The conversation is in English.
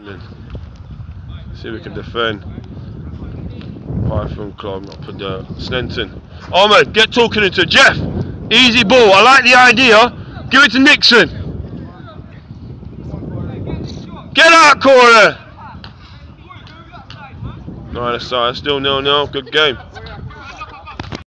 See if we can defend. Pythian club, not for dirt. Sneinton. Ahmed, get talking into Jeff. Easy ball. I like the idea. Give it to Nixon. Get out, corner. No, that's still 0-0. Good game.